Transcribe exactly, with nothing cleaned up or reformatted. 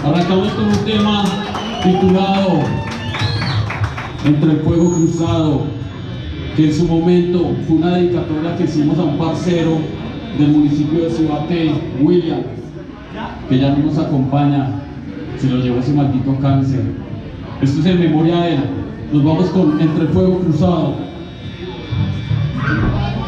Arrancamos con un tema titulado Entre el Fuego Cruzado, que en su momento fue una dedicatoria que hicimos a un parcero del municipio de Cibaté, William, que ya no nos acompaña, se lo llevó ese maldito cáncer. Esto es en memoria de él. Nos vamos con Entre el Fuego Cruzado.